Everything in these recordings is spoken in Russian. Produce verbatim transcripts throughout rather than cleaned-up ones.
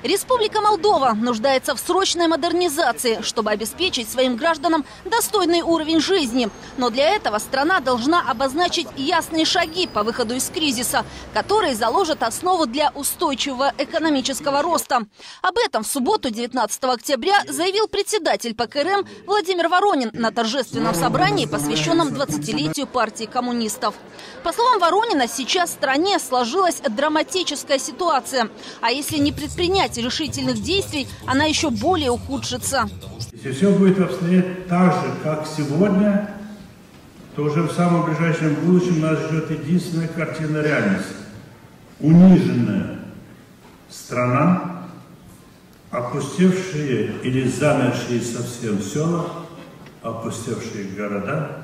Республика Молдова нуждается в срочной модернизации, чтобы обеспечить своим гражданам достойный уровень жизни. Но для этого страна должна обозначить ясные шаги по выходу из кризиса, которые заложат основу для устойчивого экономического роста. Об этом в субботу, девятнадцатого октября, заявил председатель ПКРМ Владимир Воронин на торжественном собрании, посвященном двадцатилетию партии коммунистов. По словам Воронина, сейчас в стране сложилась драматическая ситуация. А если не предпринять решительных действий, она еще более ухудшится. Если все будет обстоять так же, как сегодня, то уже в самом ближайшем будущем нас ждет единственная картина реальности. Униженная страна, опустевшие или замершие совсем села, опустевшие города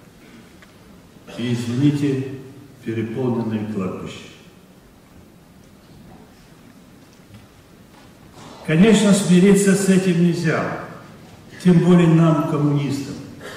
и, извините, переполненные кладбища. Конечно, смириться с этим нельзя, тем более нам, коммунистам.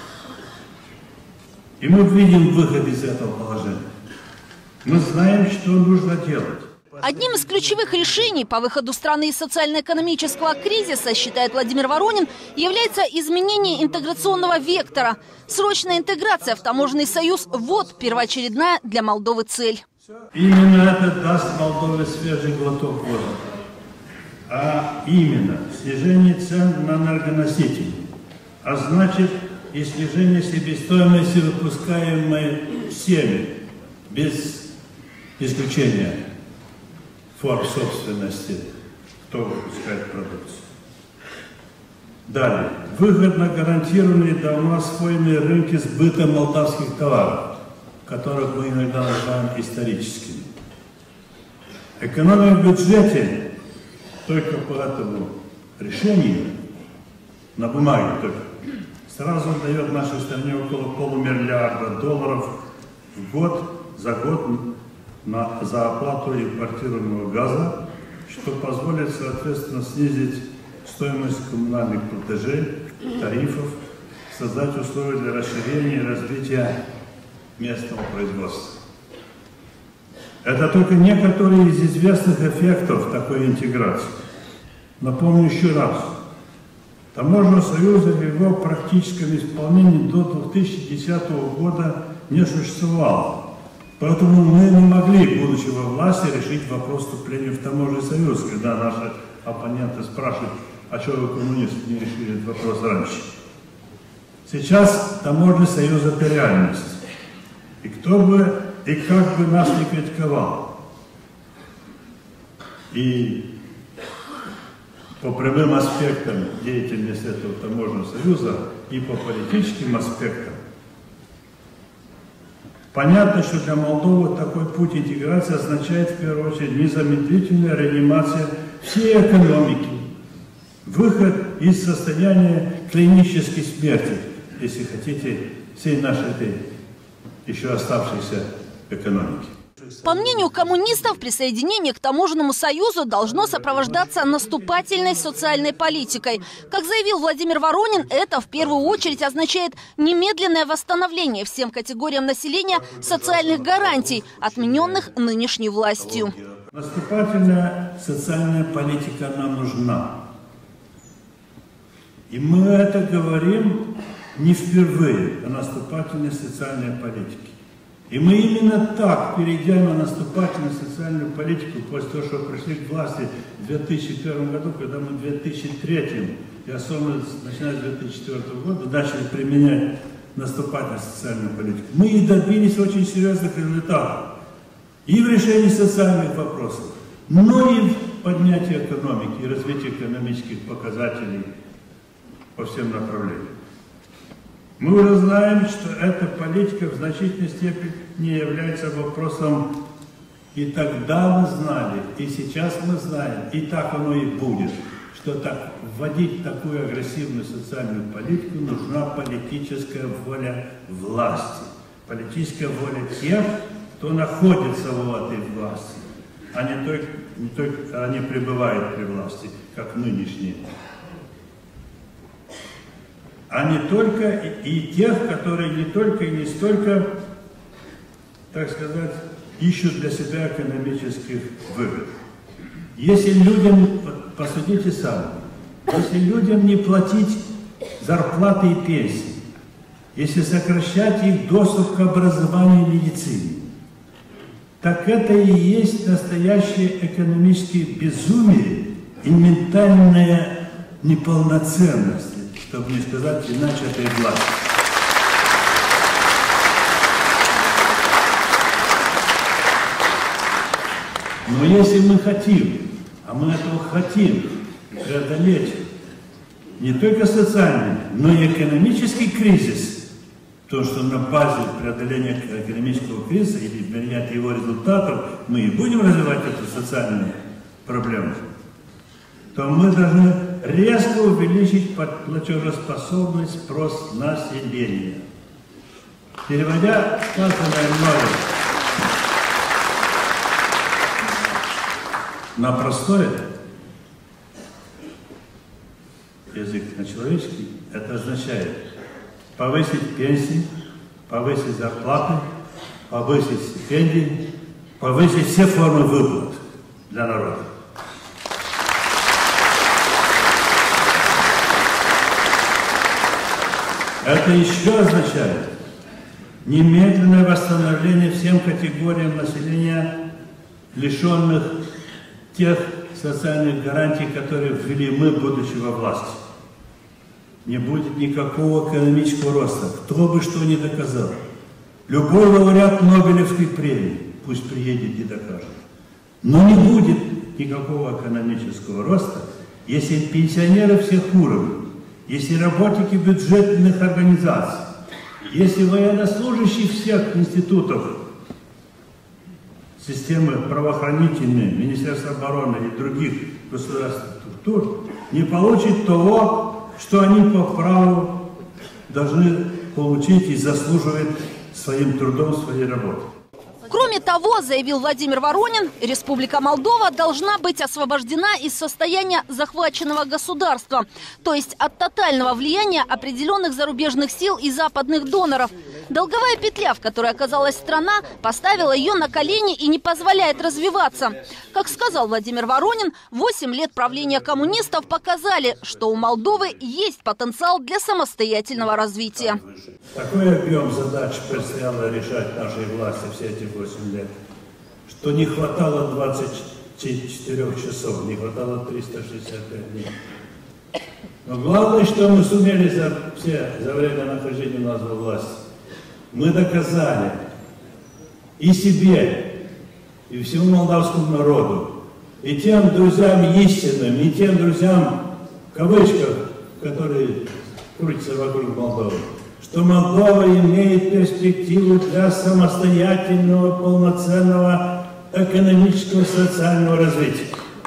И мы видим выход из этого положения. Мы знаем, что нужно делать. Одним из ключевых решений по выходу страны из социально-экономического кризиса, считает Владимир Воронин, является изменение интеграционного вектора. Срочная интеграция в таможенный союз – вот первоочередная для Молдовы цель. Именно это даст Молдове свежий глоток воздуха. А именно снижение цен на энергоносители, а значит и снижение себестоимости, выпускаемой всеми, без исключения форм собственности, кто выпускает продукцию. Далее. Выгодно гарантированные давно освоенные рынки сбыта молдавских товаров, которых мы иногда называем историческими. Экономия в бюджете только по этому решению, на бумаге только, сразу дает нашей стране около полумиллиарда долларов в год, за год на, за оплату импортируемого газа, что позволит, соответственно, снизить стоимость коммунальных платежей, тарифов, создать условия для расширения и развития местного производства. Это только некоторые из известных эффектов такой интеграции. Напомню еще раз. Таможенного союза в его практическом исполнении до две тысячи десятого года не существовало. Поэтому мы не могли, будучи во власти, решить вопрос вступления в таможенный союз, когда наши оппоненты спрашивают, а что вы, коммунисты, не решили этот вопрос раньше. Сейчас таможенный союз – это реальность. И кто бы и как бы нас не критиковал. И по прямым аспектам деятельности этого таможенного союза, и по политическим аспектам, понятно, что для Молдовы такой путь интеграции означает в первую очередь незамедлительная реанимация всей экономики, выход из состояния клинической смерти, если хотите, всей нашей этой еще оставшейся экономики. По мнению коммунистов, присоединение к таможенному союзу должно сопровождаться наступательной социальной политикой. Как заявил Владимир Воронин, это в первую очередь означает немедленное восстановление всем категориям населения социальных гарантий, отмененных нынешней властью. Наступательная социальная политика нам нужна. И мы это говорим не впервые о наступательной социальной политике. И мы именно так, перейдя на наступательную социальную политику, после того, что пришли к власти в две тысячи первом году, когда мы в две тысячи третьем, и особенно начиная с две тысячи четвёртого года, начали применять наступательную социальную политику, мы и добились очень серьезных результатов. И в решении социальных вопросов, но и в поднятии экономики и развитии экономических показателей по всем направлениям. Мы уже знаем, что эта политика в значительной степени не является вопросом, и тогда мы знали, и сейчас мы знаем, и так оно и будет, что так, вводить такую агрессивную социальную политику нужна политическая воля власти, политическая воля тех, кто находится в этой власти, а не только, не только они пребывают при власти, как нынешние. А не только и, и тех, которые не только и не столько, так сказать, ищут для себя экономических выгод. Если людям, посудите сами, если людям не платить зарплаты и пенсии, если сокращать их доступ к образованию и медицине, так это и есть настоящее экономическое безумие и ментальная неполноценность, чтобы не сказать иначе, этой власти. Но если мы хотим, а мы этого хотим, преодолеть не только социальный, но и экономический кризис, то, что на базе преодоления экономического кризиса или принятия его результатов мы и будем развивать эту социальную проблему, то мы должны резко увеличить платежеспособный спрос населения. Переводя сказанное мною на простой язык, на человеческий, это означает повысить пенсии, повысить зарплаты, повысить стипендии, повысить все формы выплат для народа. Это еще означает немедленное восстановление всем категориям населения, лишенных тех социальных гарантий, которые ввели мы, будучи во власти. Не будет никакого экономического роста. Кто бы что ни доказал. Любой лауреат Нобелевской премии пусть приедет и докажет. Но не будет никакого экономического роста, если пенсионеры всех уровней, если работники бюджетных организаций, если военнослужащие всех институтов, системы правоохранительной, Министерства обороны и других государственных структур не получат того, что они по праву должны получить и заслуживают своим трудом, своей работой. Кроме того, заявил Владимир Воронин, Республика Молдова должна быть освобождена из состояния захваченного государства, то есть от тотального влияния определенных зарубежных сил и западных доноров. Долговая петля, в которой оказалась страна, поставила ее на колени и не позволяет развиваться. Как сказал Владимир Воронин, восемь лет правления коммунистов показали, что у Молдовы есть потенциал для самостоятельного развития. Такой объем задач предстояло решать нашей власти все эти восемь лет, что не хватало двадцати четырёх часов, не хватало триста шестьдесят пять дней. Но главное, что мы сумели за, все, за время нахождения у нас во власти, мы доказали и себе, и всему молдавскому народу, и тем друзьям истинным, и тем друзьям, в кавычках, которые крутятся вокруг Молдовы, что Молдова имеет перспективу для самостоятельного, полноценного экономического и социального развития.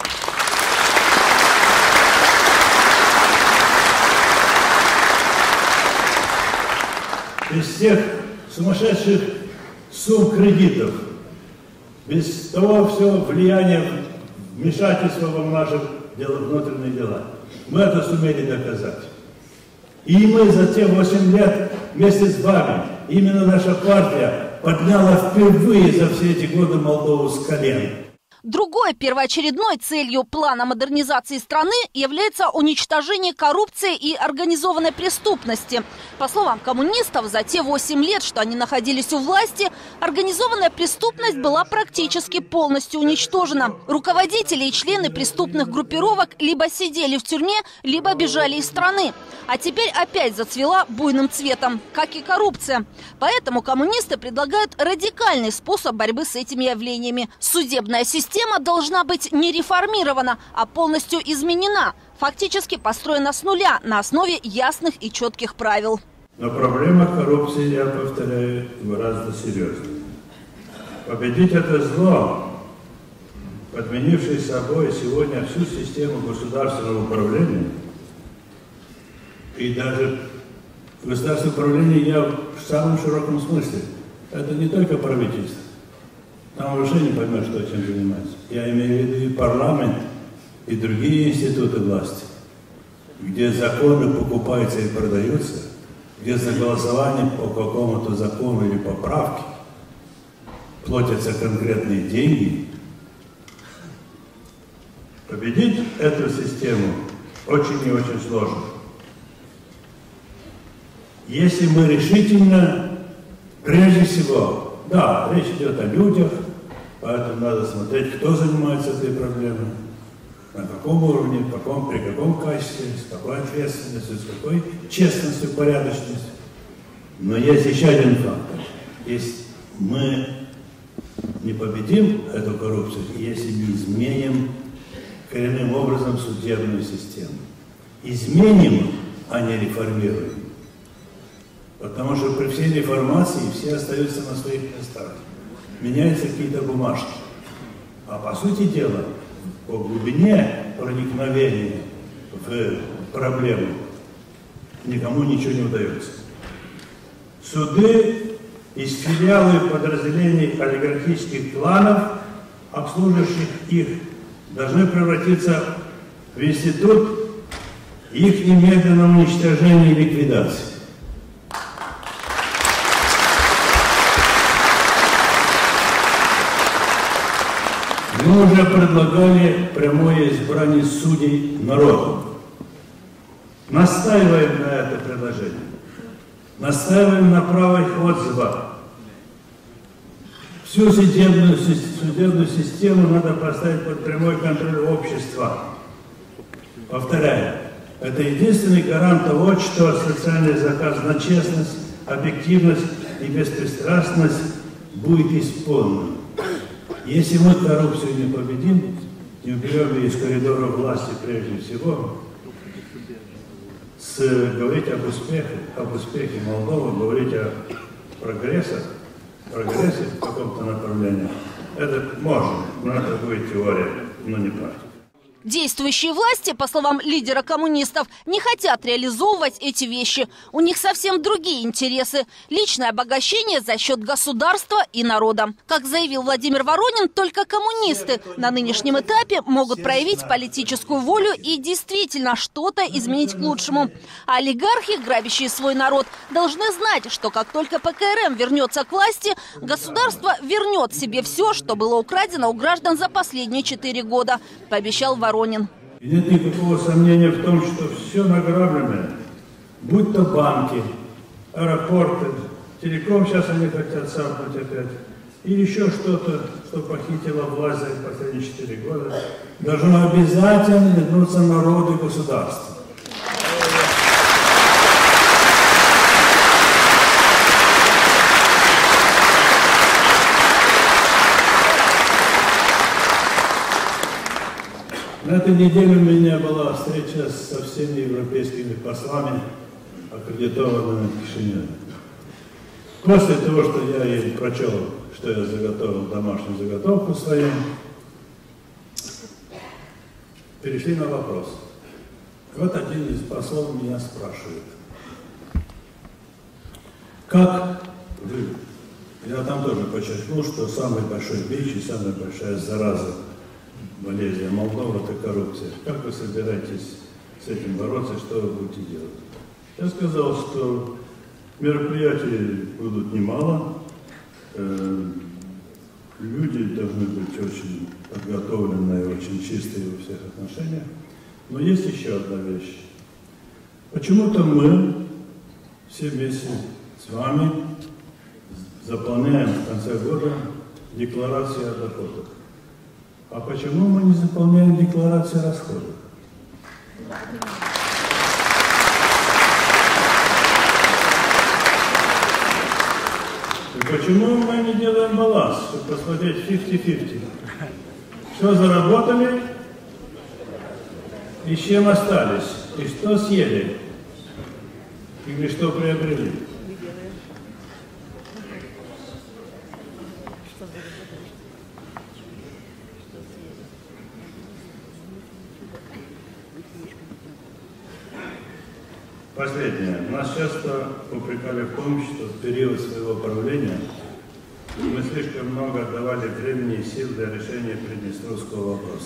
Без всех сумасшедших сумм кредитов, без того всего влияния, вмешательства в наши дела, внутренние дела, мы это сумели доказать. И мы за те восемь лет вместе с вами, именно наша партия подняла впервые за все эти годы Молдову с колен. Другой первоочередной целью плана модернизации страны является уничтожение коррупции и организованной преступности. По словам коммунистов, за те восемь лет, что они находились у власти, организованная преступность была практически полностью уничтожена. Руководители и члены преступных группировок либо сидели в тюрьме, либо бежали из страны. А теперь опять зацвела буйным цветом, как и коррупция. Поэтому коммунисты предлагают радикальный способ борьбы с этими явлениями. Судебная система Система должна быть не реформирована, а полностью изменена, фактически построена с нуля на основе ясных и четких правил. Но проблема коррупции, я повторяю, гораздо серьезнее. Победить это зло, подменившее собой сегодня всю систему государственного управления, и даже государственное управление я в самом широком смысле, это не только правительство. Там вообще не поймешь, что чем занимается. Я имею в виду и парламент, и другие институты власти, где законы покупаются и продаются, где за голосование по какому-то закону или поправке платятся конкретные деньги. Победить эту систему очень и очень сложно. Если мы решительно, прежде всего, да, речь идет о людях, поэтому надо смотреть, кто занимается этой проблемой, на каком уровне, в каком, при каком качестве, с какой ответственностью, с какой честностью, порядочностью. Но есть еще один фактор. Если мы не победим эту коррупцию, если не изменим коренным образом судебную систему. Изменим, а не реформируем. Потому что при всей реформации все остаются на своих местах. Меняются какие-то бумажки. А по сути дела, по глубине проникновения в проблему никому ничего не удается. Суды из филиалов подразделений олигархических кланов, обслуживающих их, должны превратиться в институт их немедленного уничтожения и ликвидации. Мы уже предлагали прямое избрание судей народом. Настаиваем на это предложение. Настаиваем на право их отзыва. Всю судебную, судебную систему надо поставить под прямой контроль общества. Повторяю, это единственный гарант того, что социальный заказ на честность, объективность и беспристрастность будет исполнен. Если мы коррупцию не победим, не уберем ее из коридора власти прежде всего, с, говорить об успехе, об успехе Молдовы, говорить о прогрессе, прогрессе в каком-то направлении, это можно, но это будет теория, но не практика. Действующие власти, по словам лидера коммунистов, не хотят реализовывать эти вещи. У них совсем другие интересы. Личное обогащение за счет государства и народа. Как заявил Владимир Воронин, только коммунисты на нынешнем этапе могут проявить политическую волю и действительно что-то изменить к лучшему. А олигархи, грабящие свой народ, должны знать, что как только ПКРМ вернется к власти, государство вернет себе все, что было украдено у граждан за последние четыре года, пообещал Воронин. И нет никакого сомнения в том, что все награбленное, будь то банки, аэропорты, телеком, сейчас они хотят сапнуть опять, или еще что-то, что похитила власть за последние четыре года, должно обязательно вернуться народу и государству. На этой неделе у меня была встреча со всеми европейскими послами, аккредитованными в Кишиневе. После того, что я им прочел, что я заготовил домашнюю заготовку свою, перешли на вопрос. Вот один из послов меня спрашивает, как вы, я там тоже подчеркнул, что самый большой бич и самая большая зараза болезнь Молдовы – это коррупция. Как вы собираетесь с этим бороться, что вы будете делать? Я сказал, что мероприятий будут немало, э, люди должны быть очень подготовленные, очень чистые во всех отношениях. Но есть еще одна вещь. Почему-то мы все вместе с вами заполняем в конце года декларацию о доходах. А почему мы не заполняем декларацию о расходах? И почему мы не делаем баланс, чтобы посмотреть пятьдесят на пятьдесят? Что заработали и с чем остались? И что съели? Или что приобрели? Последнее. Нас часто упрекали в том, что в период своего правления мы слишком много отдавали времени и сил для решения приднестровского вопроса.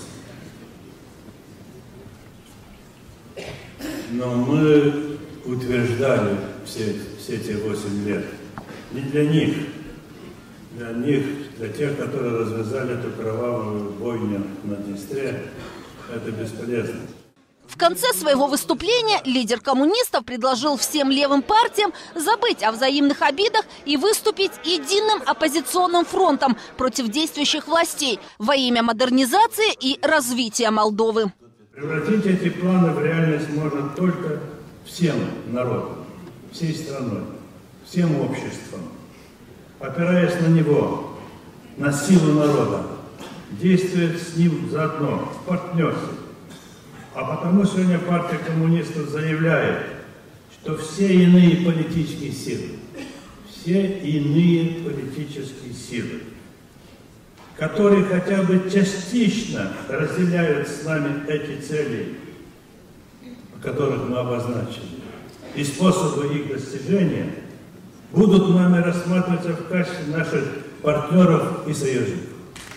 Но мы утверждали все, все эти восемь лет не для них, для них, для тех, которые развязали эту кровавую бойню на Днестре, это бесполезно. В конце своего выступления лидер коммунистов предложил всем левым партиям забыть о взаимных обидах и выступить единым оппозиционным фронтом против действующих властей во имя модернизации и развития Молдовы. Превратить эти планы в реальность можно только всем народам, всей страной, всем обществом, опираясь на него, на силу народа, действуя с ним заодно, в партнерстве. А потому сегодня партия коммунистов заявляет, что все иные политические силы, все иные политические силы, которые хотя бы частично разделяют с нами эти цели, которых мы обозначили, и способы их достижения, будут нами рассматриваться в качестве наших партнеров и союзников.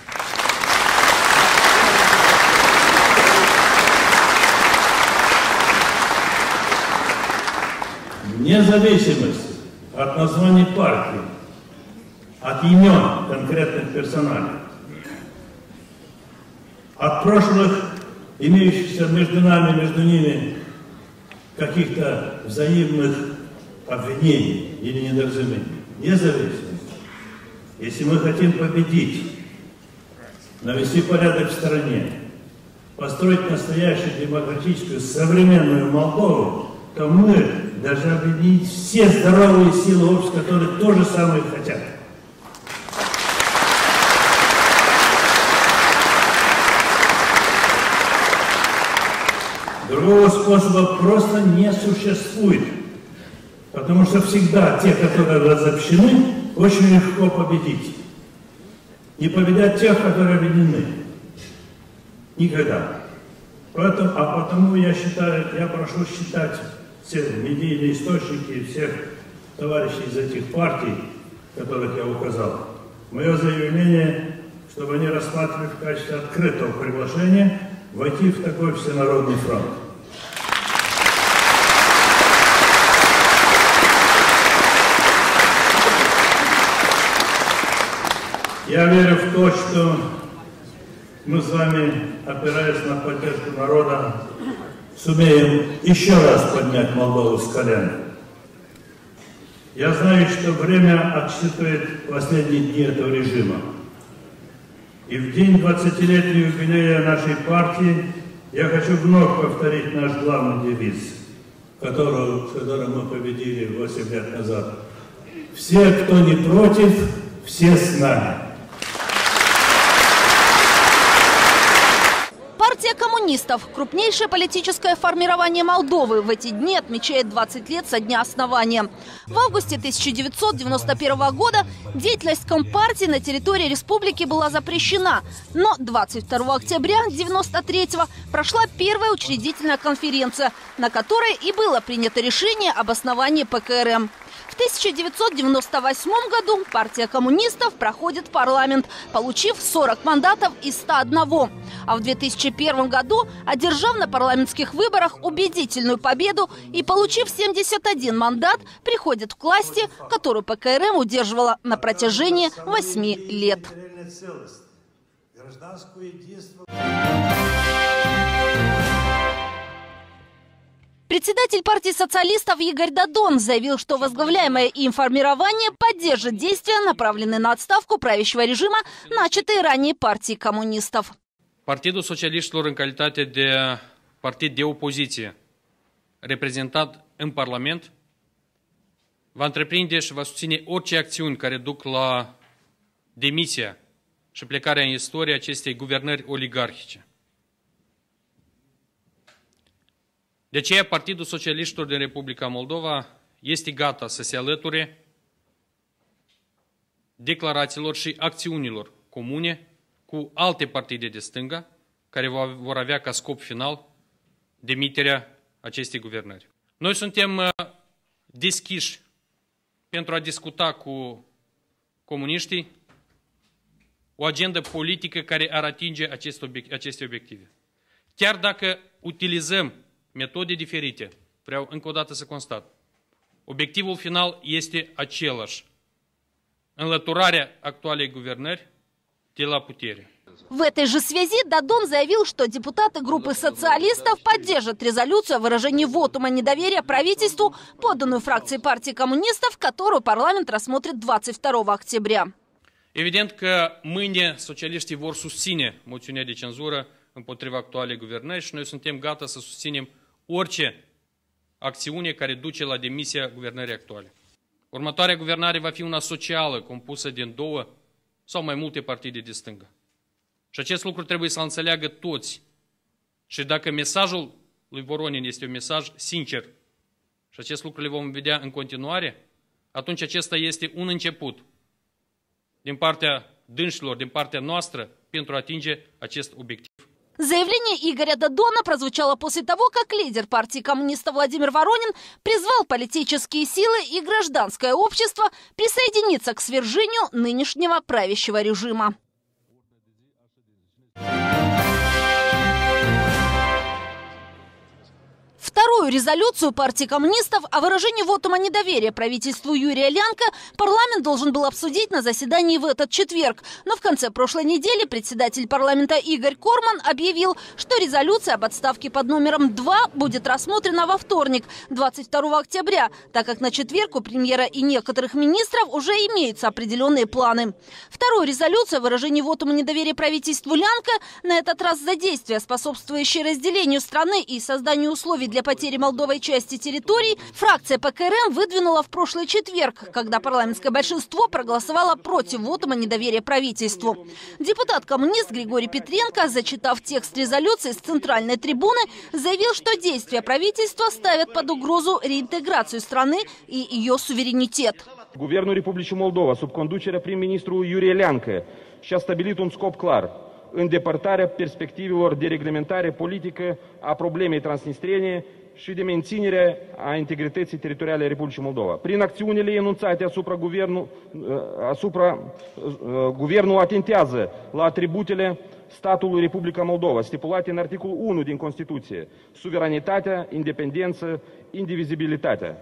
Вне зависимости от названий партий, от имен конкретных персоналей, от прошлых, имеющихся между нами, между ними каких-то взаимных обвинений или недоразумений, вне зависимости. Если мы хотим победить, навести порядок в стране, построить настоящую демократическую современную Молдову, то мы должны объединить все здоровые силы общества, которые то же самое хотят. Другого способа просто не существует, потому что всегда те, которые разобщены, очень легко победить. Не победят тех, которые объединены. Никогда. Поэтому, а потому я считаю, я прошу считать все медийные источники, всех товарищей из этих партий, которых я указал, мое заявление, чтобы они рассматривали в качестве открытого приглашения войти в такой всенародный фронт. Я верю в то, что мы с вами, опираясь на поддержку народа, сумеем еще раз поднять Молдову с колен. Я знаю, что время отсчитывает последние дни этого режима. И в день двадцатилетнего юбилея нашей партии я хочу вновь повторить наш главный девиз, которого, который мы победили восемь лет назад. Все, кто не против, все с нами. Партия коммунистов, крупнейшее политическое формирование Молдовы, в эти дни отмечает двадцать лет со дня основания. В августе тысяча девятьсот девяносто первого года деятельность Компартии на территории республики была запрещена, но двадцать второго октября девяносто третьего прошла первая учредительная конференция, на которой и было принято решение об основании ПКРМ. В тысяча девятьсот девяносто восьмом году партия коммунистов проходит в парламент, получив сорок мандатов из ста одного. А в две тысячи первом году, одержав на парламентских выборах убедительную победу и получив семьдесят один мандат, приходит к власти, которую ПКРМ удерживала на протяжении восьми лет. Председатель партии социалистов Игорь Додон заявил, что возглавляемое им формирование поддержит действия, направленные на отставку правящего режима, начатые ранее партией коммунистов. Partidul Socialiștilor, în calitate de partid de opoziție reprezentat în Parlament, va întreprinde și va susține orice acțiuni care duc la demisia și plecarea în istorie acestei guvernări oligarhice. De aceea, Partidul Socialiștilor din Republica Moldova este gata să se alăture declarațiilor și acțiunilor comune cu alte partide de stânga, care vor avea ca scop final demiterea acestei guvernări. Noi suntem deschiși pentru a discuta cu comuniștii o agendă politică care ar atinge aceste obiective. Chiar dacă utilizăm metode diferite, vreau încă o dată să constat, obiectivul final este același: înlăturarea actualei guvernări de la putere. В этой же связи Дадон заявил, что депутаты группы социалистов поддержат резолюцию о выражении вотума недоверия правительству, поданную фракцией партии коммунистов, которую парламент рассмотрит двадцать второго октября. Evident că mâine socialiștii vor susține moțiunea de cenzură împotriva actualei guvernări și noi suntem gata să susținem orice acțiune care duce la demisia guvernării actuale. Următoarea guvernare va fi una socială, compusă din două sau mai multe partide de stânga. Și acest lucru trebuie să înțeleagă toți. Și dacă mesajul lui Voronin este un mesaj sincer, și acest lucru le vom vedea în continuare, atunci acesta este un început din partea dânșilor, din partea noastră, pentru a atinge acest obiectiv. Заявление Игоря Дадона прозвучало после того, как лидер партии коммунистов Владимир Воронин призвал политические силы и гражданское общество присоединиться к свержению нынешнего правящего режима. Вторую резолюцию партии коммунистов о выражении вотума недоверия правительству Юрия Лянка парламент должен был обсудить на заседании в этот четверг. Но в конце прошлой недели председатель парламента Игорь Корман объявил, что резолюция об отставке под номером два будет рассмотрена во вторник, двадцать второго октября, так как на четверг у премьера и некоторых министров уже имеются определенные планы. Вторую резолюцию о выражении вотума недоверия правительству Лянка, на этот раз за действия, способствующие разделению страны и созданию условий для потери Молдовой части территорий, фракция ПКРМ выдвинула в прошлый четверг, когда парламентское большинство проголосовало против вотума недоверия правительству. Депутат-коммунист Григорий Петренко, зачитав текст резолюции с центральной трибуны, заявил, что действия правительства ставят под угрозу реинтеграцию страны и ее суверенитет. Guvernul Republicii Moldova, sub conducerea prim-ministru Iurie Leancă, și-a stabilit un scop clar: îndepărtarea perspectivelor de reglementare politică a problemei transnistriene și de menținere a integrității teritoriale a Republicii Moldova. Prin acțiunile enunțate asupra guvernul, asupra, guvernul atentează la atributele statului Republica Moldova, stipulate în articolul unu din Constituție: suveranitatea, independență, indivizibilitatea.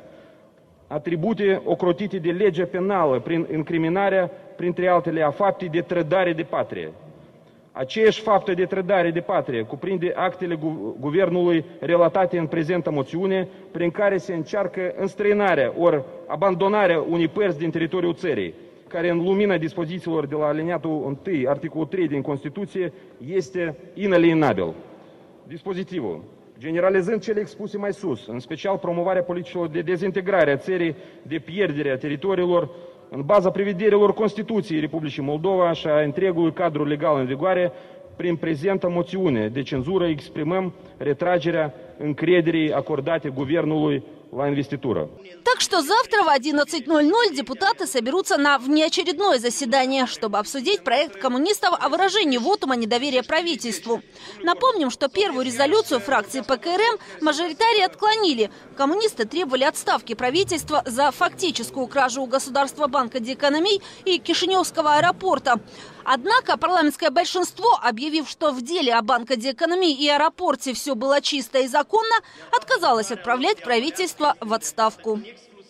Atribute ocrotite de legea penală prin incriminarea, printre altele, a faptei de trădare de patrie. Aceeași faptă de trădare de patrie cuprinde actele gu guvernului relatate în prezenta moțiune, prin care se încearcă înstrăinarea ori abandonarea unei părți din teritoriul țării, care în lumina dispozițiilor de la aliniatul unu, articolul trei din Constituție, este inalienabil. Dispozitivul, generalizând cele expuse mai sus, în special promovarea politicilor de dezintegrare a țării, de pierdere a teritoriilor, în baza prevederilor Constituției Republicii Moldova și a întregului cadru legal în vigoare, prin prezenta moțiune de cenzură exprimăm retragerea încrederii acordate guvernului la инвеститура. Так что завтра в одиннадцать ноль ноль депутаты соберутся на внеочередное заседание, чтобы обсудить проект коммунистов о выражении вотума недоверия правительству. Напомним, что первую резолюцию фракции ПКРМ мажоритарии отклонили. Коммунисты требовали отставки правительства за фактическую кражу у государства Банка де Экономии и Кишиневского аэропорта. Однако парламентское большинство, объявив, что в деле о Банка де Экономии и аэропорте все было чисто и законно, отказалось отправлять правительство в отставку.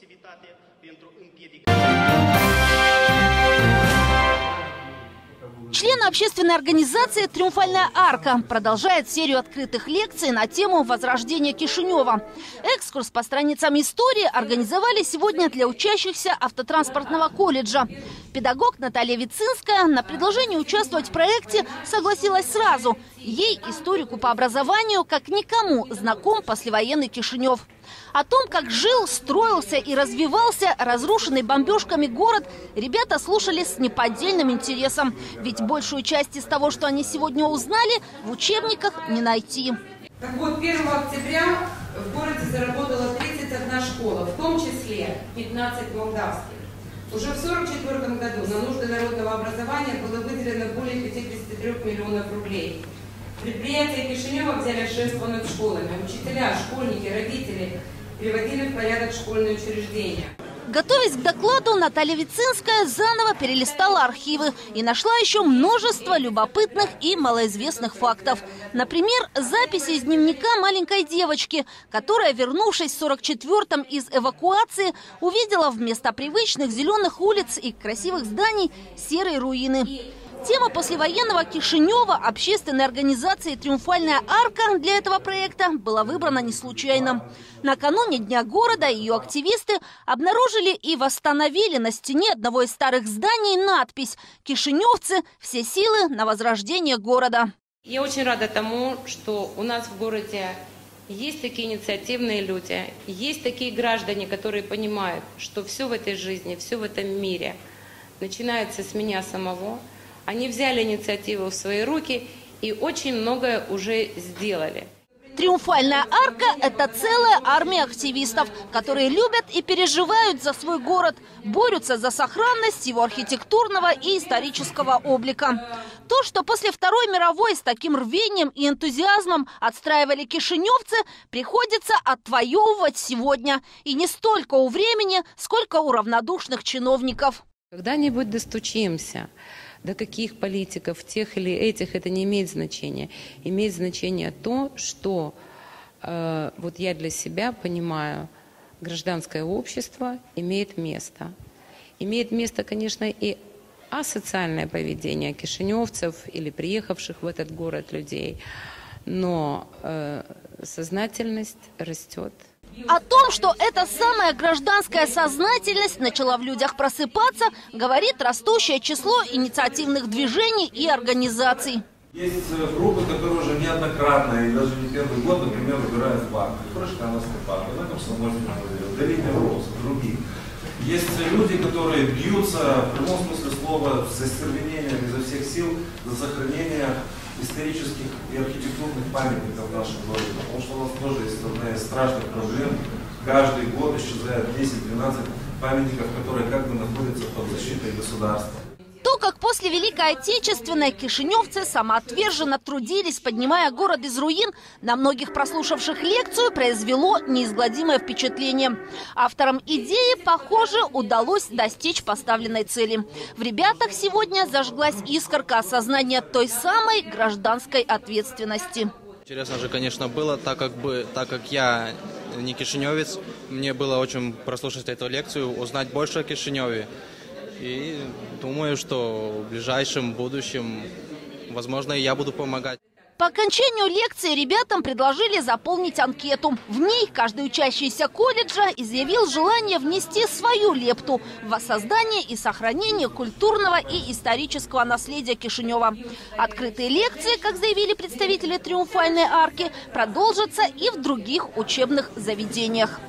Члены общественной организации «Триумфальная арка» продолжает серию открытых лекций на тему возрождения Кишинева. Экскурс по страницам истории организовали сегодня для учащихся автотранспортного колледжа. Педагог Наталья Вицинская на предложение участвовать в проекте согласилась сразу. Ей, историку по образованию, как никому знаком послевоенный Кишинев. О том, как жил, строился и развивался разрушенный бомбежками город, ребята слушали с неподдельным интересом. Ведь большую часть из того, что они сегодня узнали, в учебниках не найти. Так вот, первого октября в городе заработала тридцать одна школа, в том числе пятнадцать молдавских. Уже в сорок четвёртом году на нужды народного образования было выделено более пятидесяти трёх миллионов рублей. Предприятия Кишинева взяли шефство над школами. Учителя, школьники, родители приводили в порядок школьные учреждения. Готовясь к докладу, Наталья Вицинская заново перелистала архивы и нашла еще множество любопытных и малоизвестных фактов. Например, записи из дневника маленькой девочки, которая, вернувшись в сорок четвёртом из эвакуации, увидела вместо привычных зеленых улиц и красивых зданий серые руины. Тема послевоенного Кишинева общественной организации «Триумфальная арка» для этого проекта была выбрана не случайно. Накануне Дня города ее активисты обнаружили и восстановили на стене одного из старых зданий надпись «Кишиневцы. Все силы на возрождение города». Я очень рада тому, что у нас в городе есть такие инициативные люди, есть такие граждане, которые понимают, что все в этой жизни, все в этом мире начинается с меня самого. Они взяли инициативу в свои руки и очень многое уже сделали. Триумфальная арка – это целая армия активистов, которые любят и переживают за свой город, борются за сохранность его архитектурного и исторического облика. То, что после Второй мировой с таким рвением и энтузиазмом отстраивали кишиневцы, приходится отвоевывать сегодня. И не столько у времени, сколько у равнодушных чиновников. Когда-нибудь достучимся. До каких политиков, тех или этих, это не имеет значения. Имеет значение то, что э, вот я для себя понимаю, гражданское общество имеет место. Имеет место, конечно, и асоциальное поведение кишиневцев или приехавших в этот город людей, но э, сознательность растет. О том, что эта самая гражданская сознательность начала в людях просыпаться, говорит растущее число инициативных движений и организаций. Есть группы, которые уже неоднократно, и даже не первый год, например, убирают парк. Фрешкановский парк, на Комсомольском музее, Долине Роз, других. Есть люди, которые бьются, в прямом смысле слова, с остервенением изо всех сил за сохранение исторических и архитектурных памятников в нашем городе, потому что у нас тоже есть одна из страшных проблем. Каждый год исчезает десять-двенадцать памятников, которые как бы находятся под защитой государства. То, как после Великой Отечественной кишиневцы самоотверженно трудились, поднимая город из руин, на многих прослушавших лекцию произвело неизгладимое впечатление. Авторам идеи, похоже, удалось достичь поставленной цели. В ребятах сегодня зажглась искорка осознания той самой гражданской ответственности. Интересно же, конечно, было, так как, бы, так как я не кишиневец, мне было очень прослушать эту лекцию, узнать больше о Кишиневе. И думаю, что в ближайшем будущем, возможно, и я буду помогать. По окончанию лекции ребятам предложили заполнить анкету. В ней каждый учащийся колледжа изъявил желание внести свою лепту в воссоздание и сохранение культурного и исторического наследия Кишинева. Открытые лекции, как заявили представители Триумфальной арки, продолжатся и в других учебных заведениях.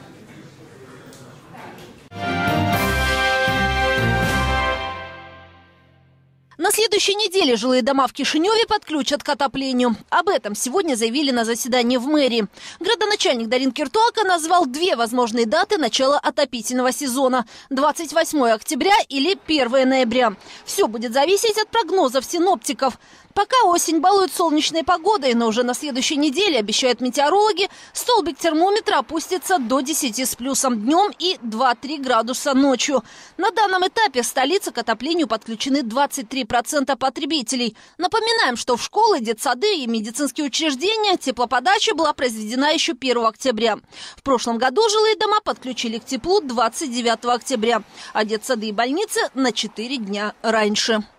На следующей неделе жилые дома в Кишиневе подключат к отоплению. Об этом сегодня заявили на заседании в мэрии. Градоначальник Дарин Киртуака назвал две возможные даты начала отопительного сезона – двадцать восьмое октября или первое ноября. Все будет зависеть от прогнозов синоптиков. Пока осень балует солнечной погодой, но уже на следующей неделе, обещают метеорологи, столбик термометра опустится до десяти с плюсом днем и два-три градуса ночью. На данном этапе в столице к отоплению подключены двадцать три процента потребителей. Напоминаем, что в школы, детсады и медицинские учреждения теплоподача была произведена еще первого октября. В прошлом году жилые дома подключили к теплу двадцать девятого октября, а детсады и больницы на четыре дня раньше.